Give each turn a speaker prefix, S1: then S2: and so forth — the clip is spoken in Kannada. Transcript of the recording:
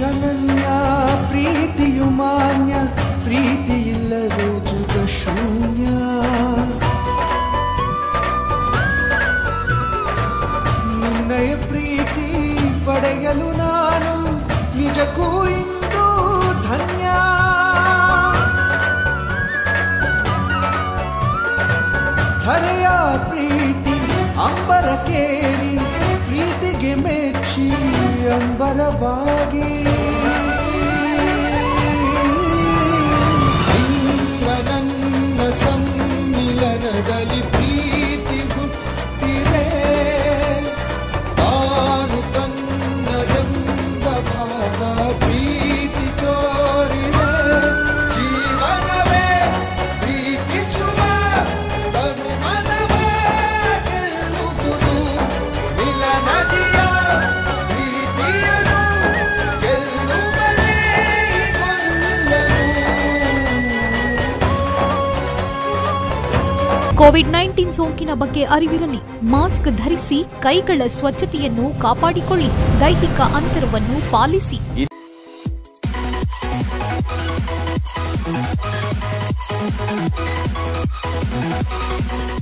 S1: ಅನನ್ಯ ಪ್ರೀತಿಯು ಮಾನ್ಯ ಪ್ರೀತಿ ಇಲ್ಲದೆ ಜಗ ಶೂನ್ಯ ನಿನ್ನಯ ಪ್ರೀತಿ ಪಡೆಯಲು ನಾನು ನಿಜಕ್ಕೂ ಇಂದು ಧನ್ಯ ಧರೆಯ ಪ್ರೀತಿ ಅಂಬರಕೇರಿ ಪ್ರೀತಿಗೆ ಮೆಚ್ಚಿ ಅಂಬರವಾಗಿ ನನ್ನ ಸಮ್ಮಿಲನದಲ್ಲಿ ಪ್ರೀತಿ ಹುಟ್ಟಿದೆ ತಾನು ತನ್ನದೆಂಬ ಭಾವ ಪ್ರೀತಿ ತೋರಿದೆ ಜೀವನವೇ ಪ್ರೀತಿಸುವ ತನು ಮನವೇ ಗೆಲ್ಲುವುದು ಮಿಲನದಿಯ ಪ್ರೀತಿಯನು ಗೆಲ್ಲುವನೇ
S2: ಕೋವಿಡ್-19 ಸೋಂಕಿನ ಬಗ್ಗೆ ಅರಿವಿರಲಿ, ಮಾಸ್ಕ್ ಧರಿಸಿ, ಕೈಗಳ ಸ್ವಚ್ಛತೆಯನ್ನು ಕಾಪಾಡಿಕೊಳ್ಳಿ, ದೈಹಿಕ ಅಂತರವನ್ನು ಪಾಲಿಸಿ.